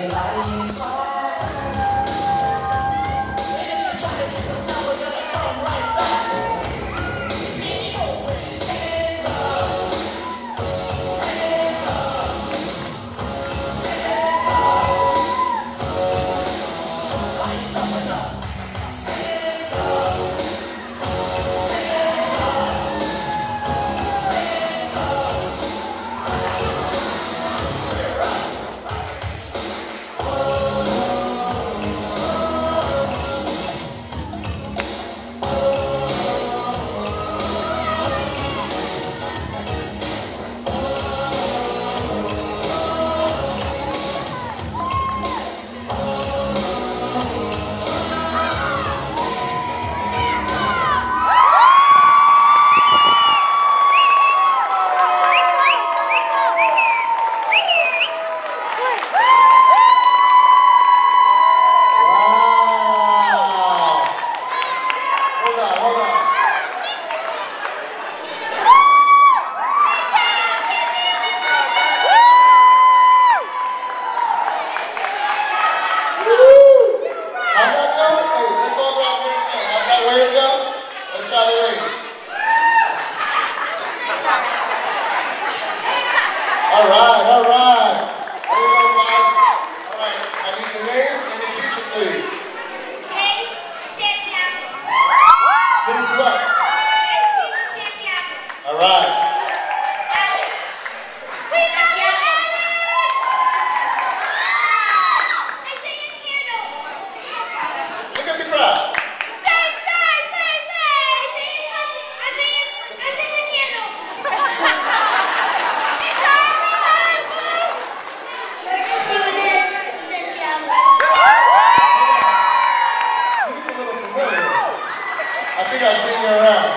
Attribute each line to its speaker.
Speaker 1: All right, all right. There you go, guys. All right, I need your names and your teacher, please.
Speaker 2: James Santiago.
Speaker 1: James what?
Speaker 2: Santiago.
Speaker 1: All right.
Speaker 2: Alex. We love you, Alex. Isaiah Candles.
Speaker 1: Look at the crowd.
Speaker 2: Same side, baby. Isaiah Candles.
Speaker 1: I think I've seen you around.